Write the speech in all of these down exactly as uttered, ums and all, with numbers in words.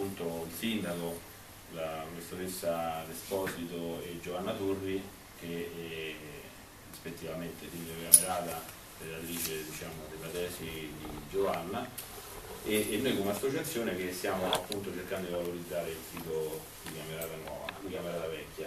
appunto il sindaco, la professoressa D'Esposito e Giovanna Turri, che è rispettivamente Silvia Camerata, relatrice diciamo, della tesi di Giovanna, e, e noi come associazione che stiamo appunto cercando di valorizzare il sito di Camerata Nuova, di Camerata Vecchia.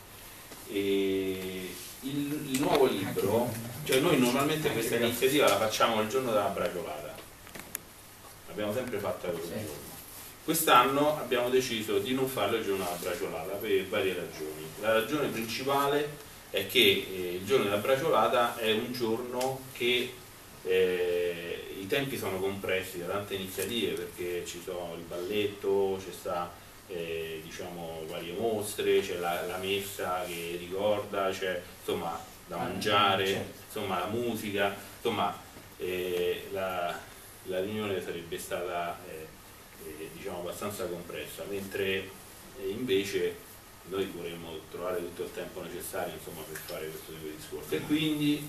E il, il nuovo libro, cioè noi normalmente questa iniziativa la facciamo il giorno della braciolata, l'abbiamo sempre fatta quel giorno. Quest'anno abbiamo deciso di non farlo il giorno della braciolata per varie ragioni. La ragione principale è che eh, il giorno della braciolata è un giorno che eh, i tempi sono compressi da tante iniziative, perché ci sono il balletto, c'è sta eh, diciamo varie mostre, c'è la, la messa che ricorda, c'è insomma da mangiare, insomma la musica, insomma eh, la, la riunione sarebbe stata eh, eh, diciamo abbastanza compressa, mentre eh, invece noi vorremmo trovare tutto il tempo necessario insomma, per fare questo tipo di discorso, e quindi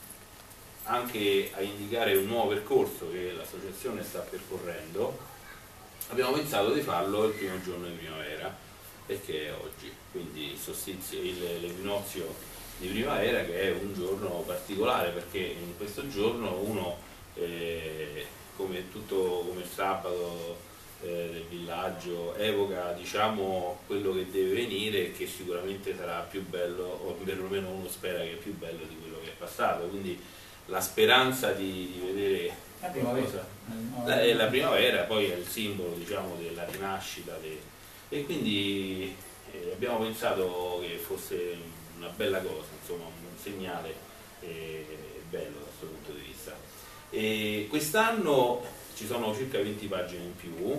anche a indicare un nuovo percorso che l'associazione sta percorrendo abbiamo pensato di farlo il primo giorno di primavera, perché è oggi, quindi il solstizio, l'equinozio di primavera, che è un giorno particolare perché in questo giorno uno eh, come tutto come il sabato del villaggio evoca diciamo quello che deve venire, che sicuramente sarà più bello, o perlomeno uno spera che è più bello di quello che è passato, quindi la speranza di, di vedere la primavera. La, è la primavera, poi è il simbolo diciamo della rinascita de, e quindi eh, abbiamo pensato che fosse una bella cosa, insomma un segnale eh, bello da questo punto di vista. E quest'anno ci sono circa venti pagine in più,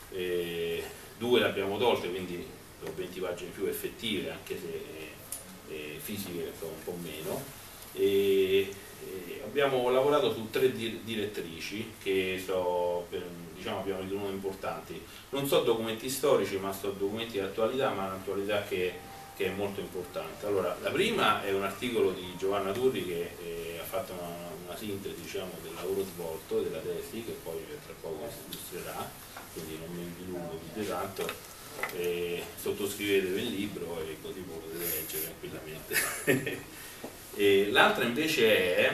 eh, due le abbiamo tolte, quindi sono venti pagine in più effettive, anche se eh, fisiche sono un po' meno. E, e abbiamo lavorato su tre di direttrici che so, per, diciamo, abbiamo ritenuto importanti. Non so documenti storici, ma so documenti di attualità, ma un'attualità che, che è molto importante. Allora, la prima è un articolo di Giovanna Turri che eh, ha fatto una una sintesi diciamo, del lavoro svolto, della tesi, che poi tra poco si illustrerà, quindi non mi dilungo più di tanto, e sottoscrivetevi il libro e così potete leggere tranquillamente. L'altra invece è,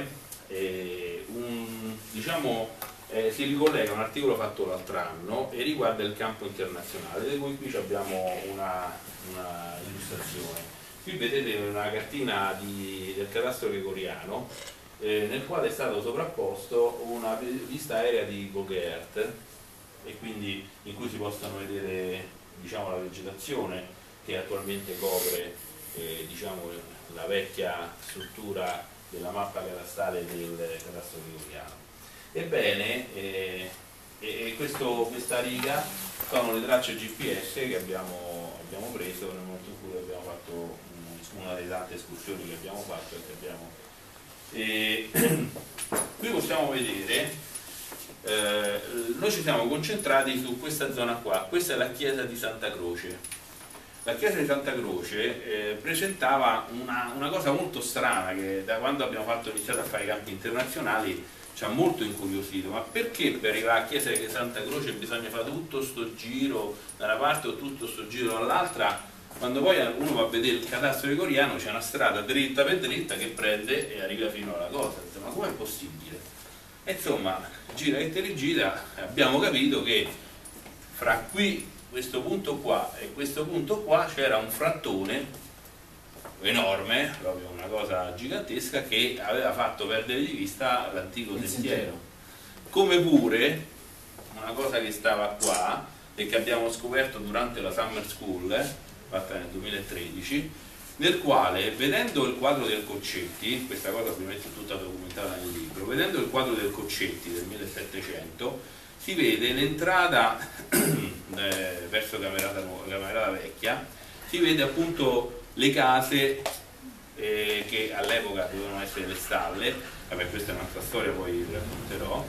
è un, diciamo, eh, si ricollega a un articolo fatto l'altro anno e riguarda il campo internazionale, di cui qui abbiamo una, una illustrazione. Qui vedete una cartina di, del cadastro gregoriano, Eh, nel quale è stato sovrapposto una vista aerea di Google Earth, e quindi in cui si possono vedere diciamo, la vegetazione che attualmente copre eh, diciamo, la vecchia struttura della mappa catastale del cadastro gregoriano. Ebbene, eh, e questo, questa riga sono le tracce G P S che abbiamo, abbiamo preso nel momento in cui abbiamo fatto una delle tante escursioni che abbiamo fatto e che abbiamo E qui possiamo vedere, eh, noi ci siamo concentrati su questa zona qua. Questa è la chiesa di Santa Croce. La chiesa di Santa Croce eh, presentava una, una cosa molto strana che da quando abbiamo fatto, iniziato a fare i campi internazionali ci ha molto incuriosito. Ma perché per arrivare alla chiesa di Santa Croce bisogna fare tutto sto giro da una parte o tutto sto giro dall'altra, quando poi uno va a vedere il cadastro gregoriano c'è una strada dritta per dritta che prende e arriva fino alla cosa. Ma com'è possibile? E insomma, gira e rigira, abbiamo capito che fra qui, questo punto qua e questo punto qua c'era un frattone enorme, proprio una cosa gigantesca, che aveva fatto perdere di vista l'antico sentiero. Come pure una cosa che stava qua e che abbiamo scoperto durante la Summer School, eh, fatta nel duemilatredici, nel quale, vedendo il quadro del Coccetti, questa cosa ovviamente è tutta documentata nel libro, vedendo il quadro del Coccetti del millesettecento, si vede l'entrata eh, verso Camerata, Camerata Vecchia, si vede appunto le case eh, che all'epoca dovevano essere le stalle. Vabbè, questa è un'altra storia, poi vi racconterò.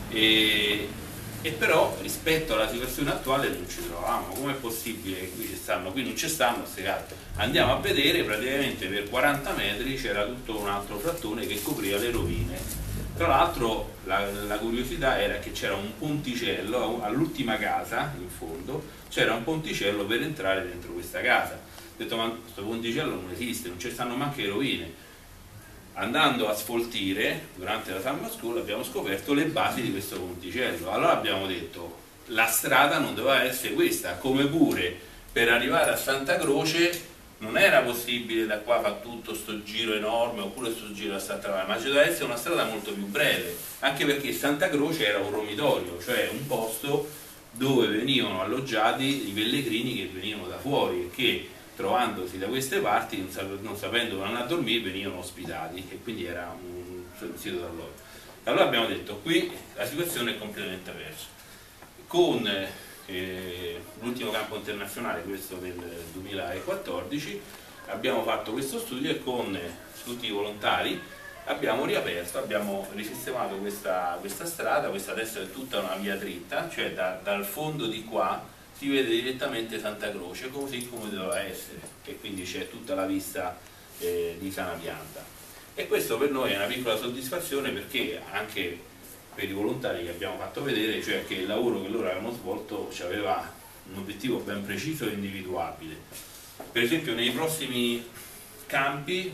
E, e però rispetto alla situazione attuale non ci trovavamo. Com'è possibile che qui ci stanno, qui non ci stanno queste case? Andiamo a vedere, praticamente per quaranta metri c'era tutto un altro frattone che copriva le rovine Tra l'altro la, la curiosità era che c'era un ponticello all'ultima casa, in fondo, c'era un ponticello per entrare dentro questa casa. Ho detto, ma questo ponticello non esiste, non ci stanno manco le rovine. Andando a sfoltire, durante la Summer School, abbiamo scoperto le basi di questo ponticello. Allora abbiamo detto, la strada non doveva essere questa, come pure per arrivare a Santa Croce non era possibile da qua fare tutto sto giro enorme oppure sto giro a Santa Croce, ma ci doveva essere una strada molto più breve, anche perché Santa Croce era un romitorio, cioè un posto dove venivano alloggiati i pellegrini che venivano da fuori e che, trovandosi da queste parti, non, sap non sapendo dove andare a dormire, venivano ospitati, e quindi era un sito d'alloggio. Allora abbiamo detto, qui la situazione è completamente diversa. Con eh, l'ultimo campo internazionale, questo del duemilaquattordici, abbiamo fatto questo studio e con tutti i volontari abbiamo riaperto, abbiamo risistemato questa, questa strada. Questa adesso è tutta una via dritta, cioè da, dal fondo di qua si vede direttamente Santa Croce, così come doveva essere, e quindi c'è tutta la vista eh, di Sana Pianta. E questo per noi è una piccola soddisfazione, perché anche per i volontari che abbiamo fatto vedere, cioè che il lavoro che loro avevano svolto aveva un obiettivo ben preciso e individuabile. Per esempio nei prossimi campi,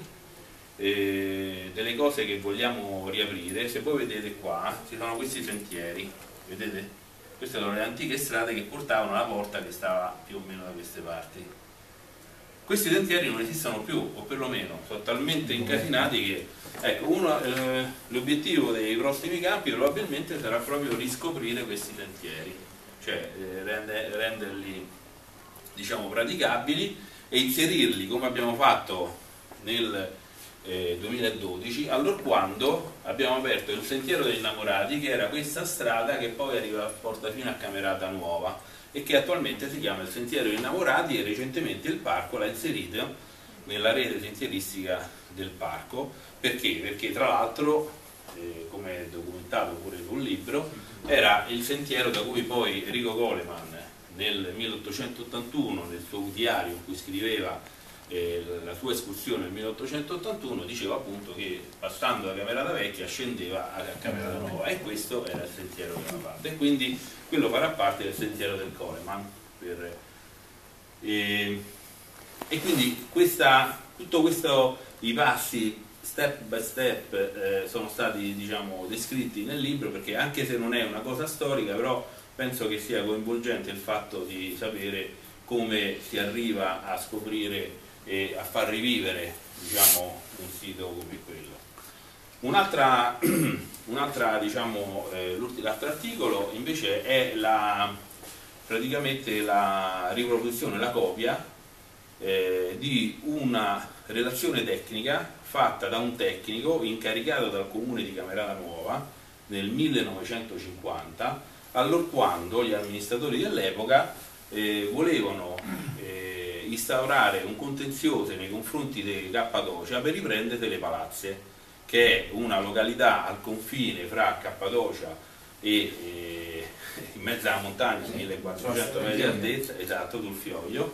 eh, delle cose che vogliamo riaprire, se voi vedete qua, ci sono questi sentieri, vedete? Queste sono le antiche strade che portavano alla porta che stava più o meno da queste parti. Questi sentieri non esistono più, o perlomeno sono talmente incasinati che, ecco, eh, l'obiettivo dei prossimi campi probabilmente sarà proprio riscoprire questi sentieri, cioè eh, rende, renderli, diciamo, praticabili e inserirli, come abbiamo fatto nel eh, duemiladodici, allorquando abbiamo aperto il Sentiero degli Innamorati, che era questa strada che poi arriva, porta fino a Camerata Nuova, e che attualmente si chiama il Sentiero degli Innamorati, e recentemente il parco l'ha inserito nella rete sentieristica del parco. Perché? Perché tra l'altro, eh, come è documentato pure sul libro, era il sentiero da cui poi Enrico Coleman nel milleottocentottantuno, nel suo diario in cui scriveva eh, la sua escursione nel milleottocentottantuno, diceva appunto che passando da Camerata Vecchia scendeva a Camerata Nuova, e questo era il sentiero che aveva fatto, e quindi quello farà parte del sentiero del Coleman. Per, eh, e quindi questa, tutto questo, i passi step by step eh, sono stati, diciamo, descritti nel libro, perché anche se non è una cosa storica, però penso che sia coinvolgente il fatto di sapere come si arriva a scoprire e a far rivivere, diciamo, un sito come quello. Un'altra, un'altra diciamo, eh, l'altro articolo invece è la, praticamente la riproduzione, la copia eh, di una relazione tecnica fatta da un tecnico incaricato dal comune di Camerata Nuova nel millenovecentocinquanta, allorquando gli amministratori dell'epoca eh, volevano eh, instaurare un contenzioso nei confronti di Cappadocia per riprendere le Palazze, che è una località al confine fra Cappadocia e eh, in mezzo alla montagna, millequattrocento metri di altezza, esatto, sul Fioglio,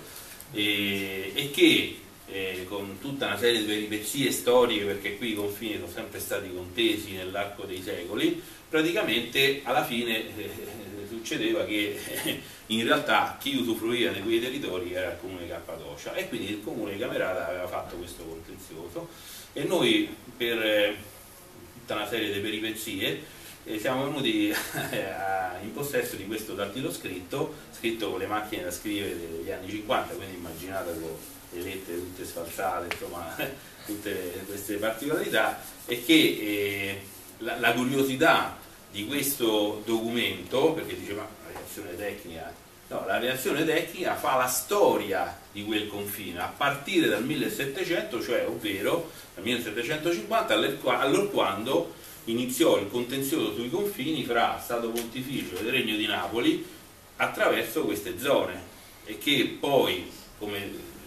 e, e che eh, con tutta una serie di peripezie storiche, perché qui i confini sono sempre stati contesi nell'arco dei secoli, praticamente alla fine eh, succedeva che eh, in realtà chi usufruiva di quei territori era il comune di Cappadocia, e quindi il comune di Camerata aveva fatto questo contenzioso, e noi per eh, tutta una serie di peripezie eh, siamo venuti a, in possesso di questo dattilo scritto, scritto con le macchine da scrivere degli anni cinquanta, quindi immaginate con le lettere tutte sfalsate, insomma tutte queste particolarità, e che eh, la, la curiosità di questo documento, perché diceva la reazione tecnica, no, la reazione tecnica fa la storia di quel confine a partire dal millesettecento, cioè ovvero dal millesettecentocinquanta, allorquando iniziò il contenzioso sui confini fra Stato Pontificio ed Regno di Napoli attraverso queste zone, e che poi, come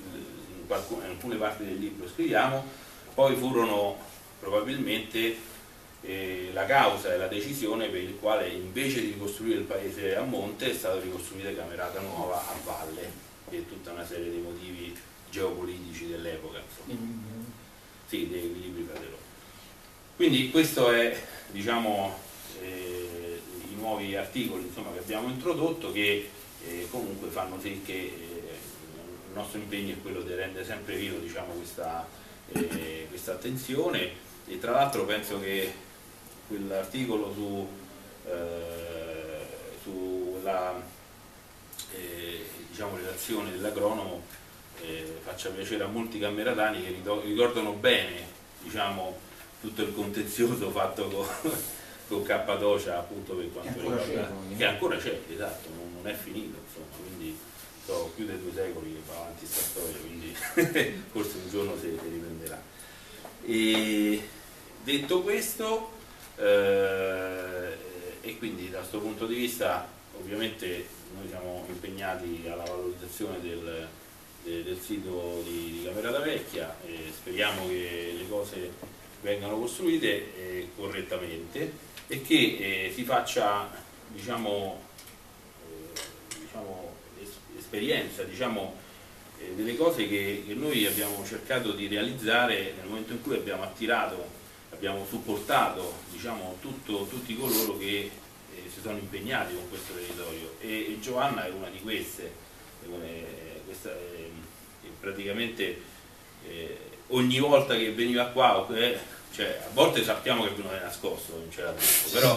in alcune parti del libro scriviamo, poi furono probabilmente eh, la causa e la decisione per il quale invece di ricostruire il paese a monte è stato ricostruire Camerata Nuova a valle, per tutta una serie di motivi geopolitici dell'epoca, insomma. Sì, dei equilibri fra di loro. Quindi questo è, diciamo, eh, i nuovi articoli, insomma, che abbiamo introdotto, che eh, comunque fanno sì che eh, il nostro impegno è quello di rendere sempre vivo, diciamo, questa, eh, questa attenzione. E tra l'altro penso che quell'articolo su, eh, sulla eh, diciamo, relazione dell'agronomo eh, faccia piacere a molti cameratani che ricordano bene, diciamo, tutto il contenzioso fatto con, con Cappadocia, appunto, per quanto riguarda, che ancora c'è, esatto, non, non è finito, insomma, quindi sono più di due secoli che va avanti questa storia, quindi forse un giorno si, si riprenderà. E detto questo, eh, e quindi da questo punto di vista ovviamente noi siamo impegnati alla valorizzazione del, del, del sito di, di Camerata Vecchia, e speriamo che le cose vengano costruite eh, correttamente e che eh, si faccia, diciamo, eh, diciamo es esperienza, diciamo, eh, delle cose che, che noi abbiamo cercato di realizzare nel momento in cui abbiamo attirato, abbiamo supportato, diciamo, tutto, tutti coloro che eh, si sono impegnati con questo territorio, e, e Giovanna è una di queste, eh, questa, eh, praticamente eh, ogni volta che veniva qua, eh, cioè, a volte sappiamo che non è nascosto, non c'era tempo,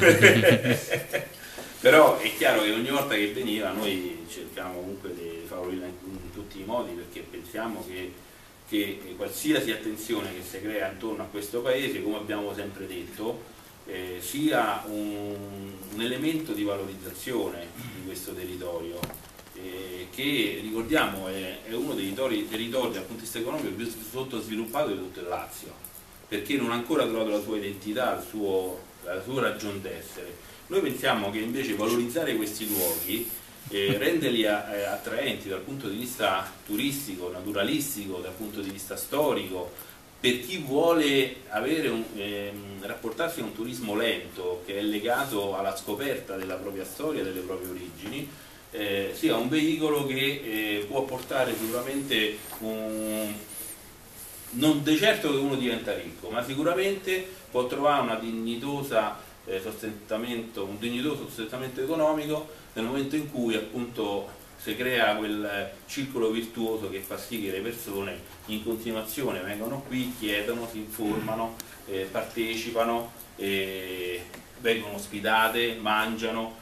però, però è chiaro che ogni volta che veniva noi cerchiamo comunque di favorirla in, in tutti i modi, perché pensiamo che, che qualsiasi attenzione che si crea intorno a questo paese, come abbiamo sempre detto, eh, sia un, un elemento di valorizzazione di questo territorio, eh, che ricordiamo è, è uno dei territori, territori dal punto di vista economico più sottosviluppato di tutto il Lazio, perché non ha ancora trovato la sua identità, il suo, la sua ragion d'essere. Noi pensiamo che invece valorizzare questi luoghi, eh, renderli a, eh, attraenti dal punto di vista turistico, naturalistico, dal punto di vista storico, per chi vuole avere un, ehm, rapportarsi a un turismo lento che è legato alla scoperta della propria storia, delle proprie origini, eh, sia un veicolo che eh, può portare sicuramente un, non di certo che uno diventa ricco, ma sicuramente può trovare una dignitosa, eh, sostentamento, un dignitoso sostentamento economico nel momento in cui appunto si crea quel circolo virtuoso che fa sì che le persone in continuazione vengono qui, chiedono, si informano, eh, partecipano, eh, vengono ospitate, mangiano,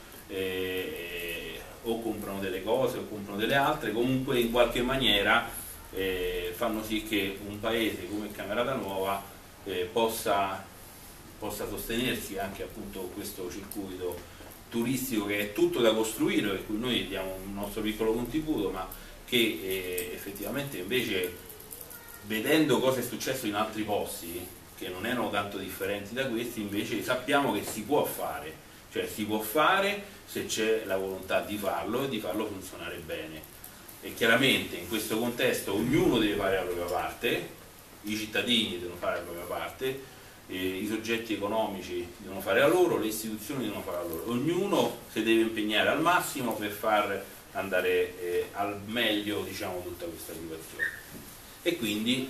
eh, o comprano delle cose o comprano delle altre, comunque in qualche maniera eh, fanno sì che un paese come Camerata Nuova eh, possa, possa sostenersi anche appunto questo circuito turistico che è tutto da costruire, per cui noi diamo un nostro piccolo contributo, ma che eh, effettivamente invece, vedendo cosa è successo in altri posti che non erano tanto differenti da questi, invece sappiamo che si può fare, cioè si può fare se c'è la volontà di farlo e di farlo funzionare bene. E chiaramente in questo contesto ognuno deve fare la propria parte, i cittadini devono fare la propria parte, eh, i soggetti economici devono fare la loro, le istituzioni devono fare la loro, ognuno si deve impegnare al massimo per far andare eh, al meglio, diciamo, tutta questa situazione. E quindi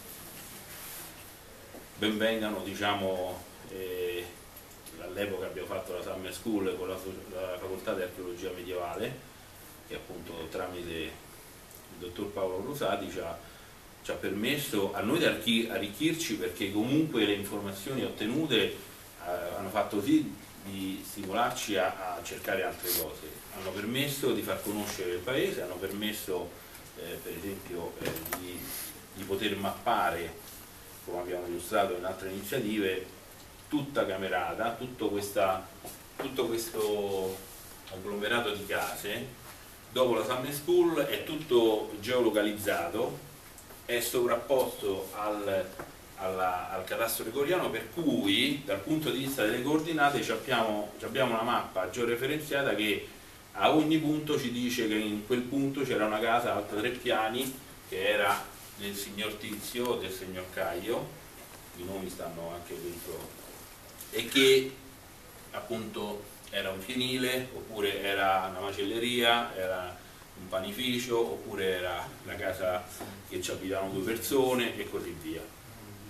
benvengano, diciamo, eh, all'epoca abbiamo fatto la Summer School con la, la facoltà di archeologia medievale, che appunto tramite il dottor Paolo Rosati ci ha, ci ha permesso a noi di arricchirci, perché comunque le informazioni ottenute eh, hanno fatto sì di stimolarci a, a cercare altre cose, hanno permesso di far conoscere il paese, hanno permesso eh, per esempio eh, di, di poter mappare, come abbiamo illustrato in altre iniziative, tutta Camerata, tutto, questa, tutto questo agglomerato di case. Dopo la Summer School è tutto geolocalizzato, è sovrapposto al, alla, al catasto gregoriano, per cui dal punto di vista delle coordinate abbiamo, abbiamo una mappa georeferenziata che a ogni punto ci dice che in quel punto c'era una casa alta tre piani che era del signor Tizio o del signor Caio, i nomi stanno anche dentro, e che appunto era un fienile, oppure era una macelleria, era un panificio, oppure era la casa che ci abitavano due persone e così via.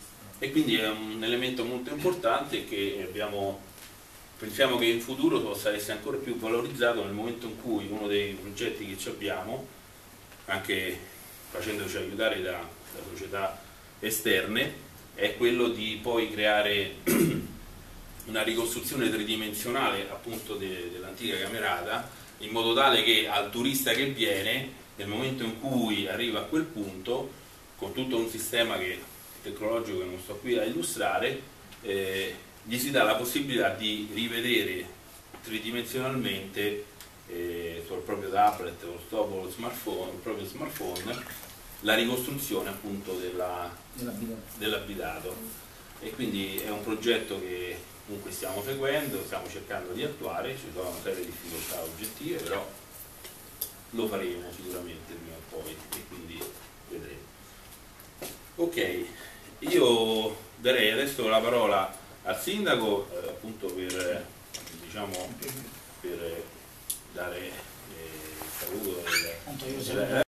e quindi è un elemento molto importante che abbiamo, pensiamo che in futuro possa essere ancora più valorizzato nel momento in cui uno dei progetti che ci abbiamo, anche facendoci aiutare da, da società esterne, è quello di poi creare una ricostruzione tridimensionale appunto de, dell'antica Camerata, in modo tale che al turista che viene, nel momento in cui arriva a quel punto, con tutto un sistema che, tecnologico che non sto qui a illustrare, eh, gli si dà la possibilità di rivedere tridimensionalmente eh, sul proprio tablet o sul smartphone, il proprio smartphone, la ricostruzione appunto dell'abitato. E quindi è un progetto che comunque stiamo seguendo, stiamo cercando di attuare, ci sono una serie di difficoltà oggettive, però lo faremo sicuramente prima o poi e quindi vedremo. Ok, io darei adesso la parola al sindaco eh, appunto per, diciamo, per dare eh, il saluto del,